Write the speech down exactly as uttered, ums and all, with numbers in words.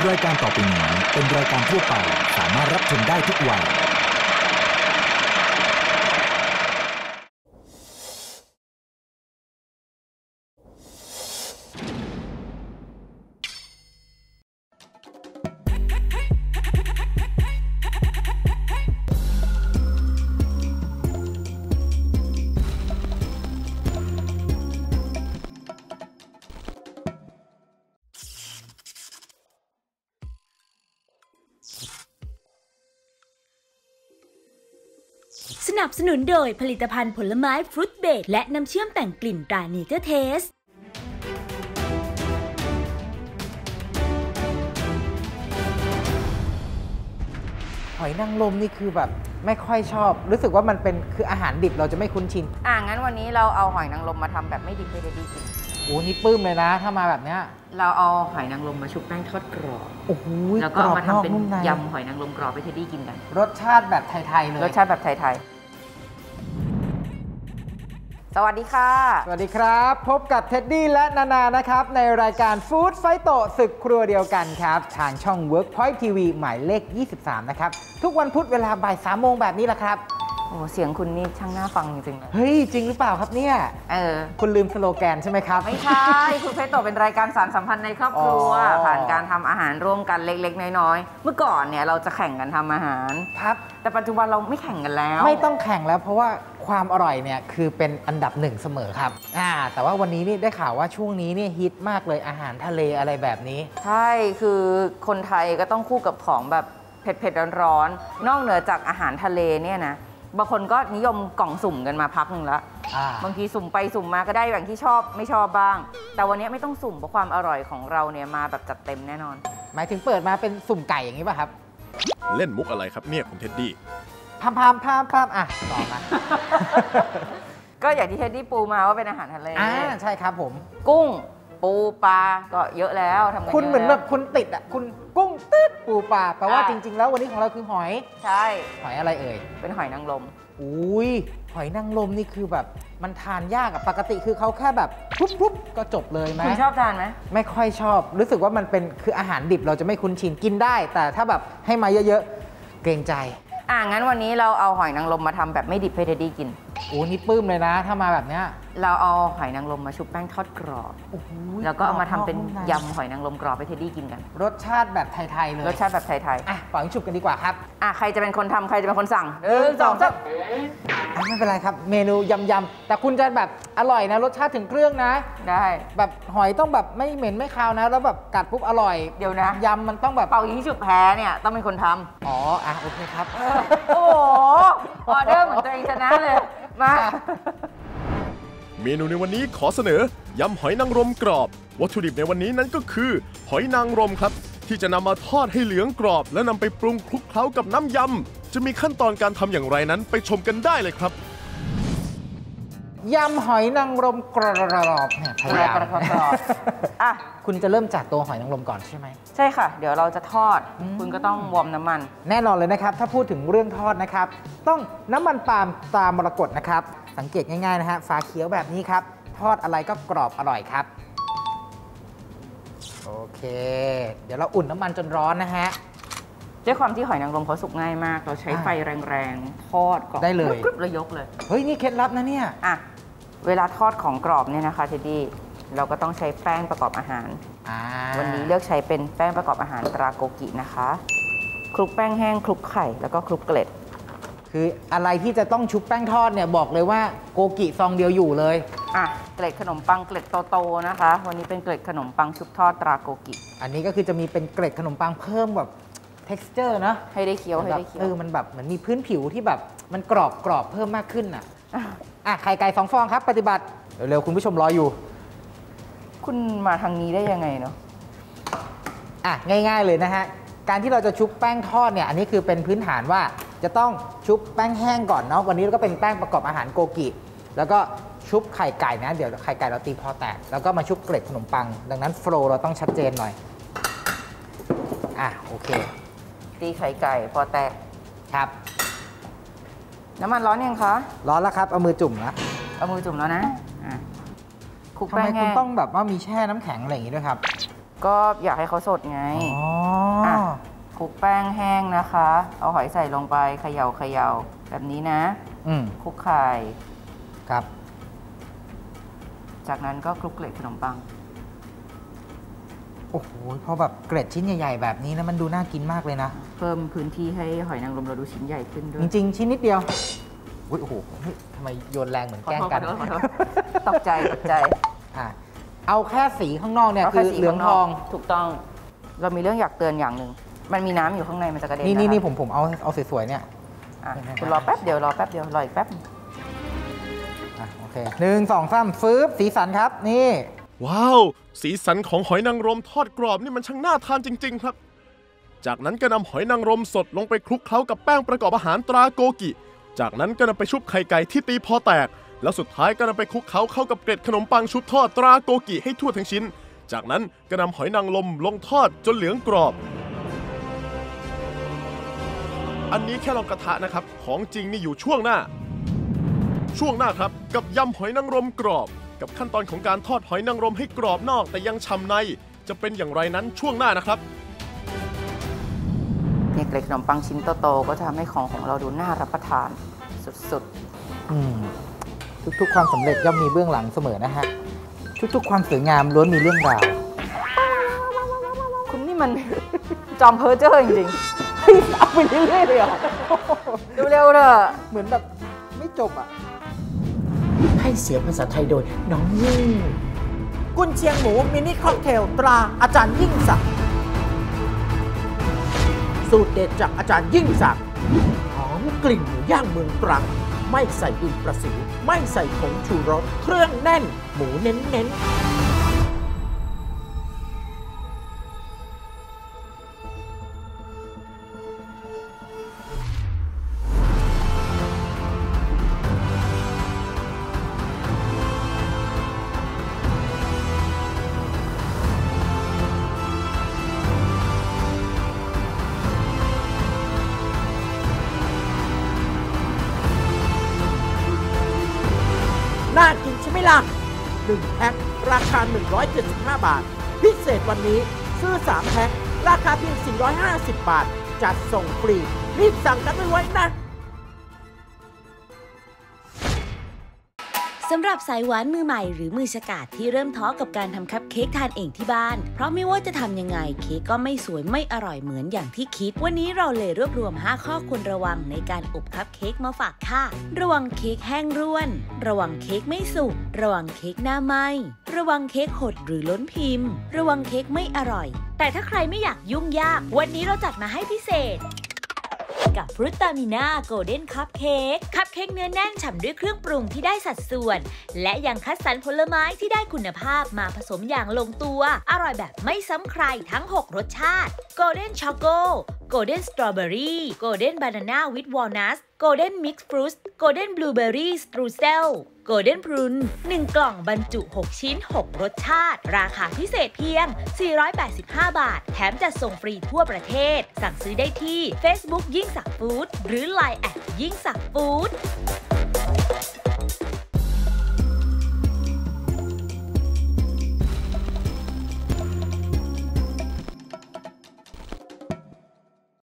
รายการต่อไปนี้เป็นรายการทั่วไปสามารถรับชมได้ทุกวัยสนับสนุนโดยผลิตภัณฑ์ผลไม้ฟรุตเบรดและน้ำเชื่อมแต่งกลิ่นตราเนเจอร์เทสหอยนางรมนี่คือแบบไม่ค่อยชอบรู้สึกว่ามันเป็นคืออาหารดิบเราจะไม่คุ้นชินอ่างั้นวันนี้เราเอาหอยนางรมมาทำแบบไม่ดิบไม่ได้ดีกินโอ้นี่ปลื้มเลยนะถ้ามาแบบเนี้ยเราเอาหอยนางรมมาชุบแป้งทอดกรอบโอ้โหแล้วก็เอามาทำเป็นยำหอยนางรมกรอบไปเทดดี้กินกันรสชาติแบบไทยๆเลยรสชาติแบบไทยๆสวัสดีค่ะสวัสดีครับพบกับเท็ดดี้และนานานะครับในรายการฟู้ดไฟโตศึกครัวเดียวกันครับทางช่อง Workpoint ที วี หมายเลขยี่สิบสามนะครับทุกวันพุธเวลาบ่ายสามโมงแบบนี้แหละครับโอ้เสียงคุณนี่ช่างน่าฟังจริงๆเลยเฮ้ยจริงหรือเปล่าครับเนี่ยเออคุณลืมสโลแกนใช่ไหมครับไม่ใช่คุณเพชรโตเป็นรายการสารสัมพันธ์ในครอบครัวผ่านการทำอาหารร่วมกันเล็กๆน้อยๆเมื่อก่อนเนี่ยเราจะแข่งกันทำอาหารครับแต่ปัจจุบันเราไม่แข่งกันแล้วไม่ต้องแข่งแล้วเพราะว่าความอร่อยเนี่ยคือเป็นอันดับหนึ่งเสมอครับอ่าแต่ว่าวันนี้นี่ได้ข่าวว่าช่วงนี้นี่ฮิตมากเลยอาหารทะเลอะไรแบบนี้ใช่คือคนไทยก็ต้องคู่กับของแบบเผ็ดๆร้อนๆนอกเหนือจากอาหารทะเลเนี่ยนะบางคนก็นิยมกล่องสุ่มกันมาพักหนึ่งแล้วบางทีสุ่มไปสุ่มมาก็ได้อย่างที่ชอบไม่ชอบบ้างแต่วันนี้ไม่ต้องสุ่มเพราะความอร่อยของเราเนี่ยมาแบบจัดเต็มแน่นอนหมายถึงเปิดมาเป็นสุ่มไก่อย่างนี้ป่ะครับเล่นมุกอะไรครับเนี่ยคุณเท็ดดี้พามพามพามพามอ่ะต่อมาก็อย่างที่เท็ดดี้ปูมาว่าเป็นอาหารทะเลอ่าใช่ครับผมกุ้งปูปลาก็เยอะแล้วทำกันคุณเหมือนแบบคุณติดอ่ะคุณกุ้งตืดปูปลาแปลว่าจริงๆแล้ววันนี้ของเราคือหอยใช่หอยอะไรเอ่ยเป็นหอยนางรมอุ้ยหอยนางรมนี่คือแบบมันทานยากอะปกติคือเขาแค่แบบปุ๊บๆก็จบเลยไหมคุณชอบทานไหมไม่ค่อยชอบรู้สึกว่ามันเป็นคืออาหารดิบเราจะไม่คุ้นชินกินได้แต่ถ้าแบบให้มาเยอะๆเกรงใจอ่างั้นวันนี้เราเอาหอยนางรมมาทำแบบไม่ดิบให้เทดดี้กินโอ้นี่ปลื้มเลยนะถ้ามาแบบเนี้ยเราเอาหอยนางรมมาชุบแป้งทอดกรอบแล้วก็เอามาทำเป็นยำหอยนางรมกรอบให้เทดดี้กินกันรสชาติแบบไทยๆเลยรสชาติแบบไทยๆอ่ะฝังฉุบกันดีกว่าครับอ่ะใครจะเป็นคนทำใครจะเป็นคนสั่งหนึ่งสองสามไม่เป็นไรครับเมนูยำๆแต่คุณจะแบบอร่อยนะรสชาติถึงเครื่องนะได้แบบหอยต้องแบบไม่เหม็นไม่คาวนะแล้วแบบกัดปุ๊บอร่อยเดี๋ยวนะยำมันต้องแบบเป่ายิงฉุบแพ้เนี่ยต้องเป็นคนทำอ๋ออ่ะโอเคครับโอ้โหออเดอร์เหมือนตัวเองชนะเลยมาเมนูในวันนี้ขอเสนอยำหอยนางรมกรอบวัตถุดิบในวันนี้นั้นก็คือหอยนางรมครับที่จะนำมาทอดให้เหลืองกรอบและนำไปปรุงคลุกเคล้ากับน้ำยำจะมีขั้นตอนการทำอย่างไรนั้นไปชมกันได้เลยครับยำหอยนางรมกรอบเนี่ยพยายามอ่ะคุณจะเริ่มจากตัวหอยนางรมก่อนใช่ไหมใช่ค่ะเดี๋ยวเราจะทอดคุณก็ต้องวอร์มน้ำมันแน่นอนเลยนะครับถ้าพูดถึงเรื่องทอดนะครับต้องน้ำมันปาล์มตามมรกตนะครับสังเกตง่ายๆนะฮะฝาเขียวแบบนี้ครับทอดอะไรก็กรอบอร่อยครับโอเคเดี๋ยวเราอุ่นน้ำมันจนร้อนนะฮะด้วยความที่หอยนางรมเขาสุกง่ายมากเราใช้ไฟแรงๆทอดก่อนได้เลยกรึบแล้วยกเลยเฮ้ยนี่เคล็ดลับนะเนี่ยอ่ะเวลาทอดของกรอบเนี่ยนะคะเทดดี้เราก็ต้องใช้แป้งประกอบอาหารวันนี้เลือกใช้เป็นแป้งประกอบอาหารตราโกกินะคะคลุกแป้งแห้งคลุกไข่แล้วก็คลุกเกล็ดคืออะไรที่จะต้องชุบแป้งทอดเนี่ยบอกเลยว่าโกกิซองเดียวอยู่เลยอ่ะเกล็ดขนมปังเกล็ดโตๆนะคะวันนี้เป็นเกล็ดขนมปังชุบทอดตราโกกิอันนี้ก็คือจะมีเป็นเกล็ดขนมปังเพิ่มแบบ texture นะให้ได้เคี้ยวให้ได้เคี้ยวเออมันแบบเหมือนมีพื้นผิวที่แบบมันกรอบกรอบเพิ่มมากขึ้นอ่ะอ่ะไข่ไก่สองฟองครับปฏิบัติเร็วๆคุณผู้ชมรออยู่คุณมาทางนี้ได้ยังไงเนาะอ่ะง่ายๆเลยนะฮะการที่เราจะชุบแป้งทอดเนี่ยอันนี้คือเป็นพื้นฐานว่าจะต้องชุบแป้งแห้งก่อนเนาะวันนี้เราก็เป็นแป้งประกอบอาหารโกกิแล้วก็ชุบไข่ไก่นะเดี๋ยวไข่ไก่เราตีพอแตกแล้วก็มาชุบเกล็ดขนมปังดังนั้นโฟลว์เราต้องชัดเจนหน่อยอ่ะโอเคตีไข่ไก่พอแตกครับน้ำมันร้อนยังคะร้อนแล้วครับเอามือจุ่มนะเอามือจุ่มแล้วนะอ่ะคลุกแป้งแห้งทำไมคุณต้องแบบว่ามีแช่น้ำแข็งอะไรอย่างงี้ด้วยครับก็อยากให้เขาสดไงอ๋ออ่ะคลุกแป้งแห้งนะคะ เอาหอยใส่ลงไปเขย่าเขย่าแบบนี้นะอืมคลุกไข่ครับจากนั้นก็คลุกเกล็ดขนมปังโอ้โหพอแบบเกร็ดชิ้นใหญ่ๆแบบนี้นะมันดูน่ากินมากเลยนะเพิ่มพื้นที่ให้หอยนางรมเราดูชิ้นใหญ่ขึ้นด้วจยริงๆ ชิ้นนิดเดียวอุ๊ยโอ้โหเฮ้ยทำไมโยนแรงเหมือนแกล้งกันขอโทษขอโทษตกใจตกใจอ่ะเอาแค่สีข้างนอกเนี่ยาคืแค่อสีเหลืองทองถูกต้อง เรามีเรื่องอยากเตือนอย่างหนึ่งมันมีน้ำอยู่ข้างในมันจะกระเด็นนี่นี่ะคะนี่ผมผมเอาเอาสวยๆเนี่ยอ่ะคุณรอแป๊บเดียวรอแป๊บเดียวรออีกแป๊บอ่ะโอเคหนึ่งสองสามฟืบสีสันครับนี่ว้าว สีสันของหอยนางรมทอดกรอบนี่มันช่างน่าทานจริง ๆ ครับ จากนั้นก็นำหอยนางรมสดลงไปคลุกเคล้ากับแป้งประกอบอาหารตราโกกิ จากนั้นก็นำไปชุบไข่ไก่ที่ตีพอแตก แล้วสุดท้ายก็นำไปคลุกเคล้าเข้ากับเกล็ดขนมปังชุบทอดตราโกกิให้ทั่วทั้งชิ้น จากนั้นก็นำหอยนางรมลงทอดจนเหลืองกรอบ อันนี้แค่ลองกระทะนะครับของจริงนี่อยู่ช่วงหน้า ช่วงหน้าครับกับยำหอยนางรมกรอบกับขั้นตอนของการทอดหอยนางรมให้กรอบนอกแต่ยังฉ่ำในจะเป็นอย่างไรนั้นช่วงหน้านะครับเนี่ยเกล็ดขนมปังชิ้นโตๆก็จะทำให้ของของเราดูน่ารับประทานสุดอืมทุกๆความสำเร็จย่อมมีเบื้องหลังเสมอนะฮะทุกๆความสวยงามล้วนมีเรื่องราวๆ คุณนี่มัน จอมเพ้อเจ้อจริงเอาไปเรื่อยๆเลยเหรอๆเร็วๆเถอะเหมือนแบบไม่จบอ่ะให้เสียงภาษาไทยโดยน้องยิ่ง กุนเชียงหมูมินิค็อกเทลตราอาจารย์ยิ่งศักดิ์สูตรเด็ดจากอาจารย์ยิ่งศักดิ์หอมกลิ่นหมูย่างเมืองตรัง ไม่ใส่ดินประสิวไม่ใส่ผงชูรสเครื่องแน่น หมูเน้นๆ น่ากินใช่ไหมล่ะหนึ่งแพ็คราคา หนึ่งร้อยเจ็ดสิบห้า บาท พิเศษวันนี้ซื้อ สาม แพ็คราคาเพียง สี่ร้อยห้าสิบ บาท จัดส่งฟรี รีบสั่งกันไว้นะสำหรับสายหวานมือใหม่หรือมือฉกาจที่เริ่มท้อกับการทำคัพเค้กทานเองที่บ้านเพราะไม่ว่าจะทำยังไงเค้กก็ไม่สวยไม่อร่อยเหมือนอย่างที่คิดวันนี้เราเลยรวบรวมห้าข้อควรระวังในการอบคัพเค้กมาฝากค่ะระวังเค้กแห้งร่วนระวังเค้กไม่สุกระวังเค้กหน้าไหม้ระวังเค้กหดหรือล้นพิมพ์ระวังเค้กไม่อร่อยแต่ถ้าใครไม่อยากยุ่งยากวันนี้เราจัดมาให้พิเศษกับฟรุตตามิน่าโกลเด้นคัพเค้กคัพเค้กเนื้อแน่นฉ่ำด้วยเครื่องปรุงที่ได้สัดส่วนและยังคัดสรรผลไม้ที่ได้คุณภาพมาผสมอย่างลงตัวอร่อยแบบไม่ซ้ำใครทั้งหกรสชาติโกลเด้นช็อกโกโกลเด้นสตรอเบอรี่โกลเด้นบานาน่าวิดวอลนัทโกลเด้นมิกซ์ฟรุตโกลเด้นบลูเบอร์รี่สตรูเซลโกลเด้นพรุนหนึ่งกล่องบรรจุหกชิ้นหกรสชาติราคาพิเศษเพียงสี่ร้อยแปดสิบห้าบาทแถมจัดส่งฟรีทั่วประเทศสั่งซื้อได้ที่ Facebook ยิ่งศักดิ์ฟู้ดหรือ ไลน์ แอทยิ่งศักดิ์ฟู้ด